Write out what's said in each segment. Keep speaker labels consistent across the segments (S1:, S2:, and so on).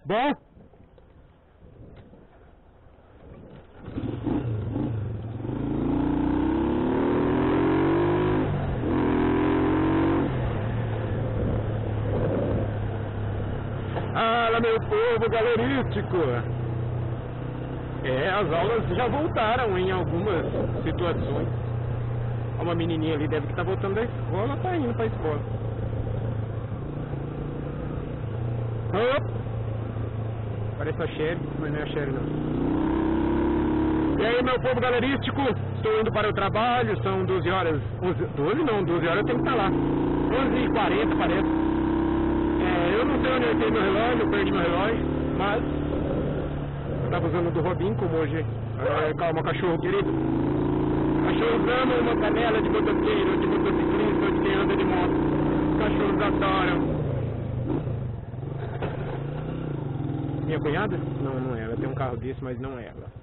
S1: Bom? Fala, meu povo galerístico! As aulas já voltaram em algumas situações. Uma menininha ali deve que tá voltando da escola, tá indo pra escola. Parece a Sherry, mas não é a Sherry não. E aí, meu povo galerístico, estou indo para o trabalho, são 12 horas, 12 horas eu tenho que estar lá. 11h40 parece. Eu não sei onde eu tenho meu relógio, eu perdi meu relógio, mas eu estava usando o do Robin, como hoje. Calma, cachorro querido. Cachorro usando uma panela de motoqueiro, de motociclista, de quem anda de moto. Os cachorros adoram. Minha cunhada? Não, não é ela. Tem um carro desse, mas não é ela.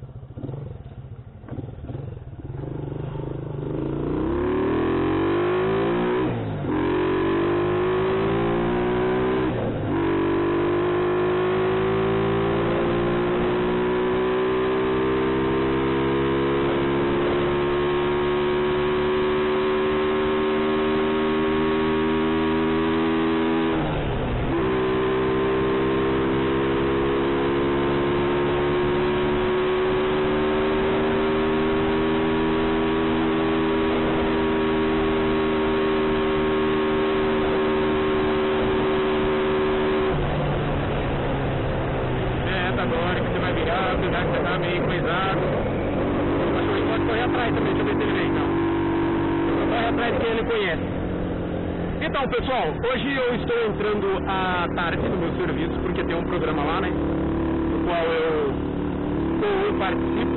S1: Então, pessoal, hoje eu estou entrando à tarde no meu serviço, porque tem um programa lá, né, no qual eu participo.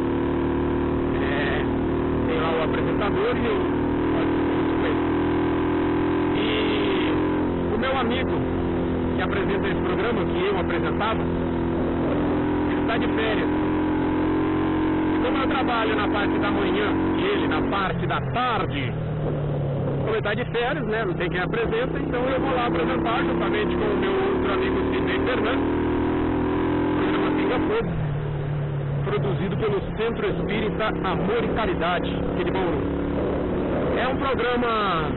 S1: Tem lá o apresentador e eu participo com ele. E o meu amigo que apresenta esse programa, que eu apresentava, ele está de férias. E como eu trabalho na parte da manhã e ele na parte da tarde, como ele está de férias, né, não tem quem apresenta, então eu vou lá apresentar juntamente com o meu outro amigo Sidney Fernandes, o programa Pinga Fogo, produzido pelo Centro Espírita Amor e Caridade, aqui de Bauru. É um programa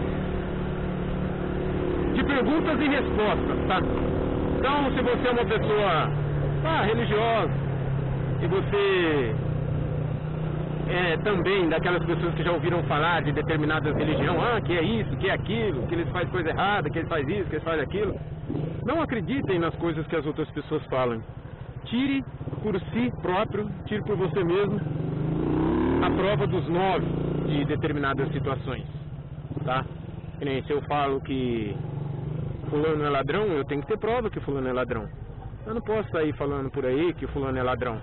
S1: de perguntas e respostas, tá? Então, se você é uma pessoa religiosa, e você também daquelas pessoas que já ouviram falar de determinadas religiões, que é isso, que é aquilo, que eles fazem coisa errada, que eles fazem isso, que eles fazem aquilo, não acreditem nas coisas que as outras pessoas falam. Tire por si próprio, tire por você mesmo a prova dos 9 de determinadas situações, tá? Que nem se eu falo que fulano é ladrão, eu tenho que ter prova que fulano é ladrão. Eu não posso sair falando por aí que fulano é ladrão.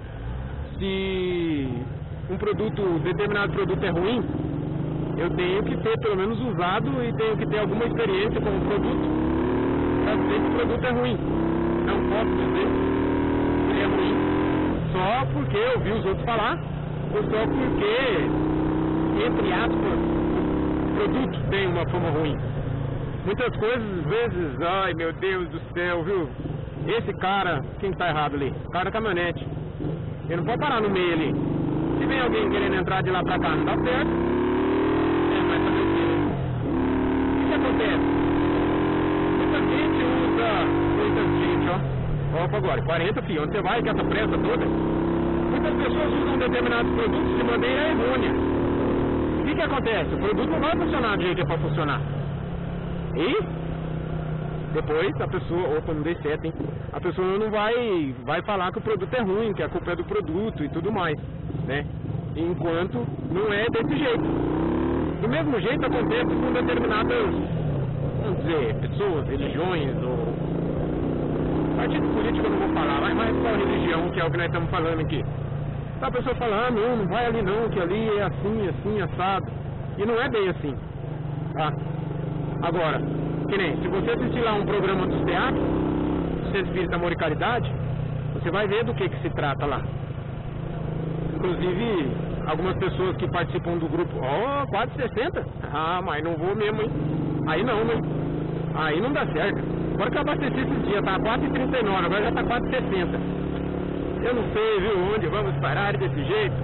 S1: Se determinado produto é ruim, eu tenho que ter pelo menos usado e tenho que ter alguma experiência com o produto para dizer que o produto é ruim. Não posso dizer que ele é ruim só porque eu vi os outros falar ou só porque, entre aspas, o produto tem uma fama ruim. Muitas coisas, às vezes, ai meu Deus do céu, viu? Esse cara, quem está errado ali? O cara da caminhonete. Ele não pode parar no meio ali. Se vem alguém querendo entrar de lá pra cá, não dá certo. Vai fazer o quê? O que acontece? Muita gente usa... Opa, agora, 40, filho. Onde você vai com essa pressa toda? Muitas pessoas usam determinados produtos de maneira errônea. O que acontece? O produto não vai funcionar do jeito que é pra funcionar. E... depois a pessoa, opa, não dei certo, hein? A pessoa não vai falar que o produto é ruim, que a culpa é do produto e tudo mais, né? Enquanto não é desse jeito. Do mesmo jeito acontece com determinadas, vamos dizer, pessoas, religiões ou... partido político eu não vou falar, mas qual religião que é o que nós estamos falando aqui? Então a pessoa fala, não vai ali não, que ali é assim, assim, assado. E não é bem assim, tá? Agora, que nem, se você assistir lá um programa dos teatros, Centro Espírita Amor e Caridade, você vai ver do que se trata lá. Inclusive, algumas pessoas que participam do grupo, quase 60? Mas não vou mesmo, hein? Aí não, né? Aí não dá certo. Agora que eu abasteci esses dias, tá 4,39, agora já tá 4,60. Eu não sei, viu, onde vamos parar desse jeito.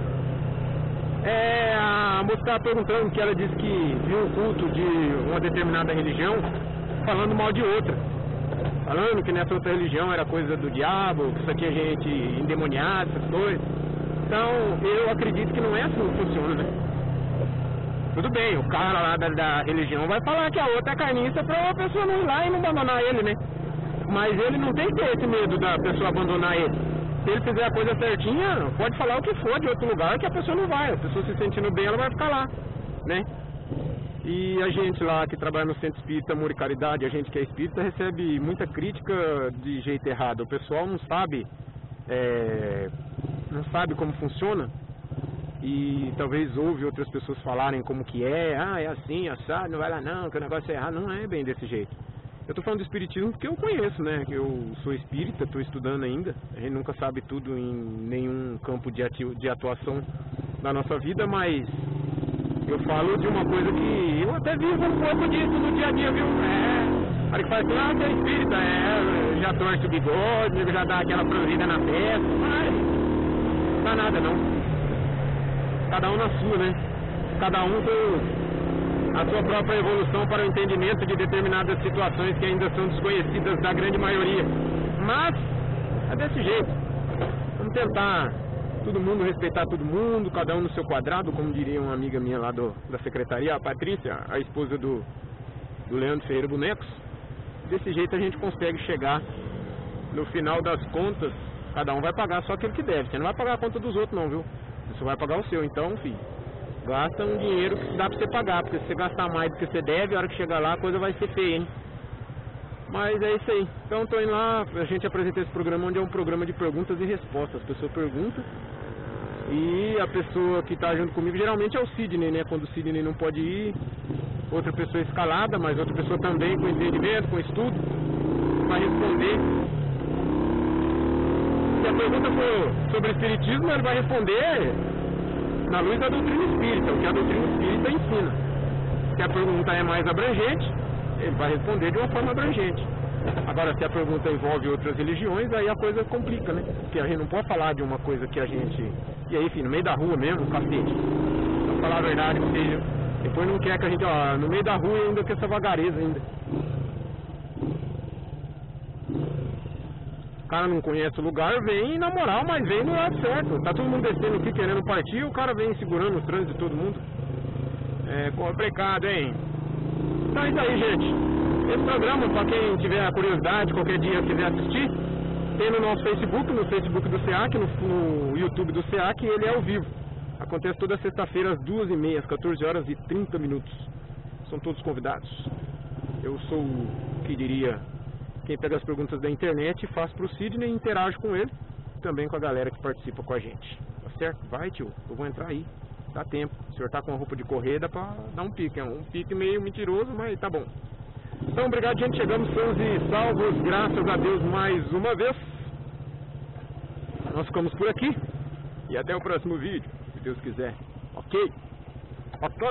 S1: A moça estava perguntando que ela disse que viu um culto de uma determinada religião falando mal de outra. Falando que nessa outra religião era coisa do diabo, que isso aqui é gente endemoniada, essas coisas. Então, eu acredito que não é assim que funciona, né? Tudo bem, o cara lá da religião vai falar que a outra é carniça pra a pessoa não ir lá e não abandonar ele, né? Mas ele não tem que ter esse medo da pessoa abandonar ele. Se ele fizer a coisa certinha, pode falar o que for de outro lugar que a pessoa não vai. A pessoa se sentindo bem, ela vai ficar lá, né? E a gente lá que trabalha no Centro Espírita Amor e Caridade, a gente que é espírita, recebe muita crítica de jeito errado. O pessoal não sabe como funciona e talvez ouve outras pessoas falarem como que é assim, assado, não vai lá não, que o negócio é errado. Não é bem desse jeito. Eu tô falando do espiritismo porque eu conheço, né? Eu sou espírita, tô estudando ainda. A gente nunca sabe tudo em nenhum campo de atuação da nossa vida, mas eu falo de uma coisa que eu até vivo um pouco disso no dia a dia, viu? A hora que fala assim, você é espírita, já torce o bigode, já dá aquela franzida na testa, mas não dá nada não. Cada um na sua, né? Cada um com a sua própria evolução para o entendimento de determinadas situações que ainda são desconhecidas da grande maioria. Mas é desse jeito. Vamos tentar todo mundo respeitar todo mundo, cada um no seu quadrado, como diria uma amiga minha lá da secretaria, a Patrícia, a esposa do Leandro Ferreira Bonecos. Desse jeito a gente consegue chegar no final das contas, cada um vai pagar só aquilo que deve. Você não vai pagar a conta dos outros não, viu? Você vai pagar o seu. Então, filho, gasta um dinheiro que dá pra você pagar, porque se você gastar mais do que você deve, a hora que chegar lá a coisa vai ser feia, hein? Mas é isso aí. Então tô indo lá, a gente apresenta esse programa onde é um programa de perguntas e respostas. As pessoas perguntam e a pessoa que tá junto comigo geralmente é o Sidney, né? Quando o Sidney não pode ir, outra pessoa escalada, mas outra pessoa também com entendimento, com estudo, vai responder. Se a pergunta for sobre espiritismo, ele vai responder na luz da doutrina espírita, o que a doutrina espírita ensina. Se a pergunta é mais abrangente, ele vai responder de uma forma abrangente. Agora, se a pergunta envolve outras religiões, aí a coisa complica, né? Porque a gente não pode falar de uma coisa que a gente... E aí, filho, no meio da rua mesmo, cacete. Pra falar a verdade, porque depois não quer que a gente... Ó, no meio da rua ainda quer essa vagareza ainda. O cara não conhece o lugar, vem na moral, mas vem no lado certo. Tá todo mundo descendo aqui querendo partir, o cara vem segurando o trânsito de todo mundo. É complicado, hein? Então é isso aí, gente. Esse programa, para quem tiver a curiosidade, qualquer dia quiser assistir, tem no nosso Facebook, no Facebook do SEAC, no YouTube do SEAC, ele é ao vivo. Acontece toda sexta-feira às 2h30, às 14 horas e 30 minutos. São todos convidados. Eu sou o que diria, quem pega as perguntas da internet, faz pro Sidney e interage com ele, também com a galera que participa com a gente. Tá certo? Vai, tio, eu vou entrar aí. Dá tempo. O senhor tá com a roupa de correr, dá pra dar um pique. É um pique meio mentiroso, mas tá bom. Então, obrigado, gente. Chegamos sãos e salvos, graças a Deus, mais uma vez. Nós ficamos por aqui. E até o próximo vídeo, se Deus quiser. Ok? Ok?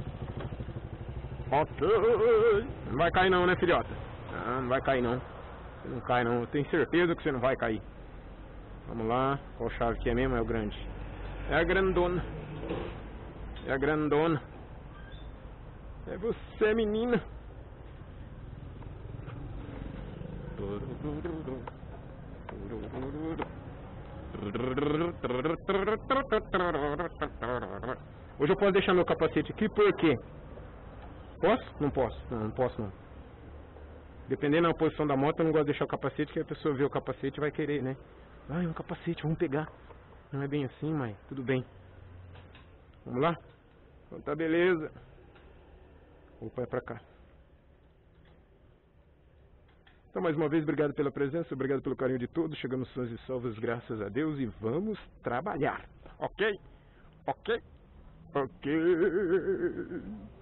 S1: Ok. Não vai cair não, né, filhota? Não vai cair não. Você não cai não. Eu tenho certeza que você não vai cair. Vamos lá. Qual chave que é mesmo? É o grande. É a grandona. É a grandona. É você, menina. Hoje eu posso deixar meu capacete aqui, por quê? Posso? Não posso. Não posso não. Dependendo da posição da moto, eu não gosto de deixar o capacete, que a pessoa vê o capacete e vai querer, né? Ah, é um capacete, vamos pegar. Não é bem assim, mas tudo bem. Vamos lá? Então tá, beleza. Opa, é pra cá. Então, mais uma vez, obrigado pela presença, obrigado pelo carinho de todos. Chegamos sãos e salvos, graças a Deus, e vamos trabalhar. Ok? Ok? Ok.